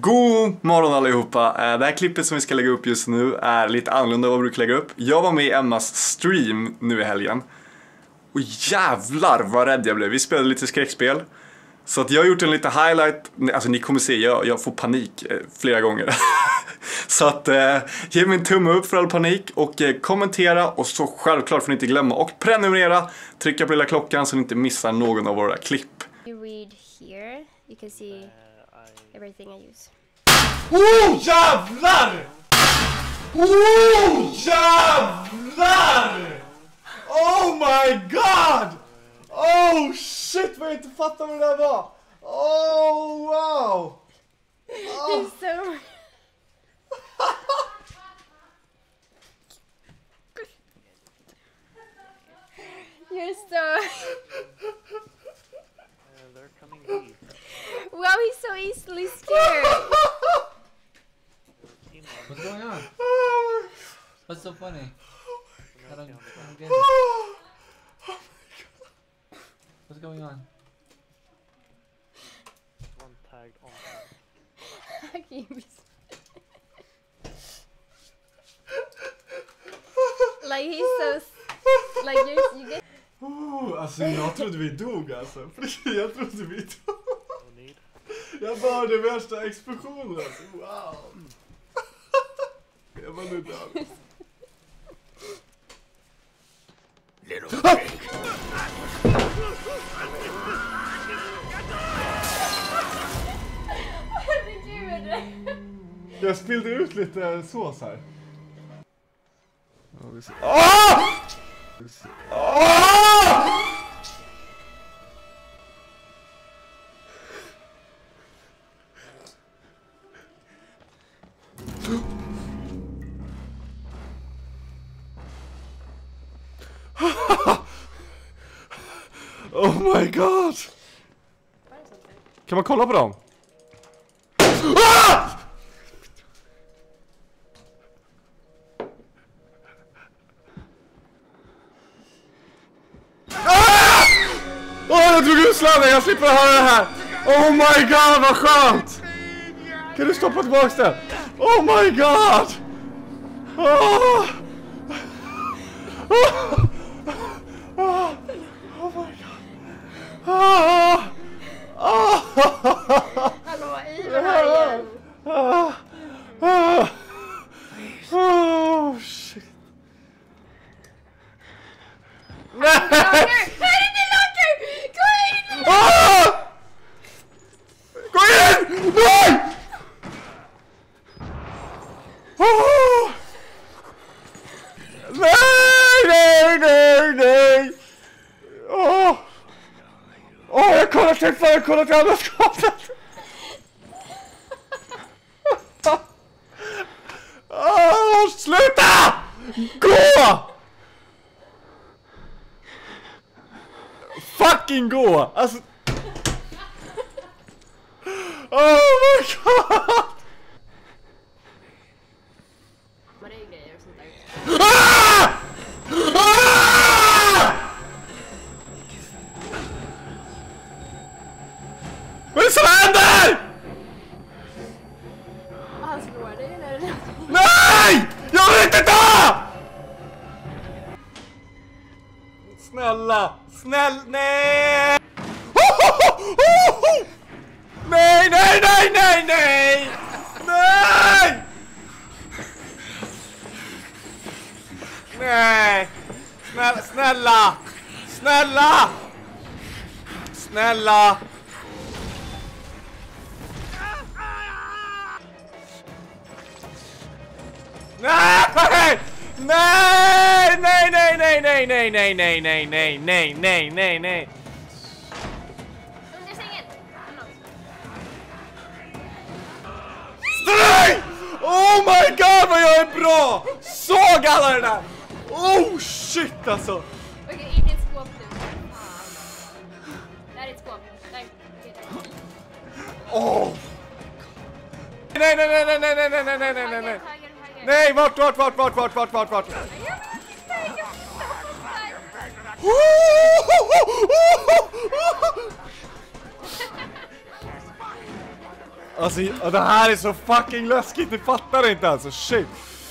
God morgon allihopa. Det här klippet som vi ska lägga upp just nu är lite annorlunda än vad vi brukar lägga upp. Jag var med i Emmas stream nu i helgen. Och jävlar vad rädd jag blev. Vi spelade lite skräckspel. Så att jag har gjort en liten highlight. Alltså ni kommer se, jag får panik flera gånger. Så att ge mig en tumme upp för all panik. Och kommentera. Och så självklart får ni inte glömma. Och prenumerera. Trycka på lilla klockan så ni inte missar någon av våra klipp. You read here, you can see everything I use. Oh jävlar! Oh jävlar! Oh my god! Oh shit, vad jag inte fattar vad det där var. Oh wow! Oh. So... You're so... They're coming deep. Wow, he's so easily scared. What's going on? What's so funny? I don't get it. What's going on? One tagged on. How can you be like he's so like you get. Alltså jag trodde vi dog alltså. Jag trodde vi dog. No need. Jag var det värsta explosionen alltså. Wow. Jag var nu död. Jag spillde ut lite sås här. Oh my god! Kan man kolla på dem? Ah! Jag drog ut sladden, jag slipper höra det här. Oh my god, vad skönt. Kan du stoppa tillbaka det? Oh my god. Oh. Oh. Oh. Oh my god. Oh. Oh. Hallå, i det här igen. Oh. Oh. Oh shit. Nej! Gå in! Nej! Oh! Nej, nej, nej, nej! Åh! Åh, jag kollar till andra skapet! Åh, sluta! Gå! Fucking gå! Alltså... Oh my god! Vad är grejer och sånt där? Ah! Ah! Vad är det som händer? Han slår dig eller? Nej! Jag vill inte ta! Snälla! Nej! Nej, nej, nej, nej, nej! Nej! Nej! Snälla! Snälla! Snälla! Nej! Nej! Nej, nej, nej, nej, nej, nej, nej, nej, nej, nej, nej, nej, nej. Under sängen. Nej! Oh my god vad jag är bra! Såg alla den där! Oh shit alltså! Okej, in i ett skåp nu. Där är ett skåp. Där. Oh! Nej, nej, nej, nej, nej, nej, nej, nej, nej, nej, nej. Nej, vart? Alltså det här är så fucking läskigt, ni fattar inte alltså, shit.